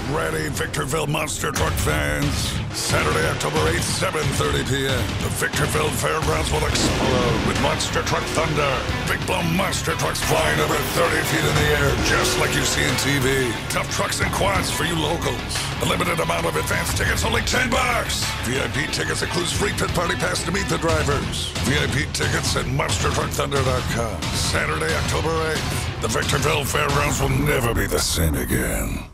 Get ready, Victorville Monster Truck fans. Saturday, October 8th, 7:30 p.m. The Victorville Fairgrounds will explode with Monster Truck Thunder. Big blown monster trucks flying over 30 feet in the air, just like you see in TV. Tough trucks and quads for you locals. A limited amount of advance tickets, only $10. VIP tickets includes free pit party pass to meet the drivers. VIP tickets at monstertruckthunder.com. Saturday, October 8th. The Victorville Fairgrounds will never be the same again.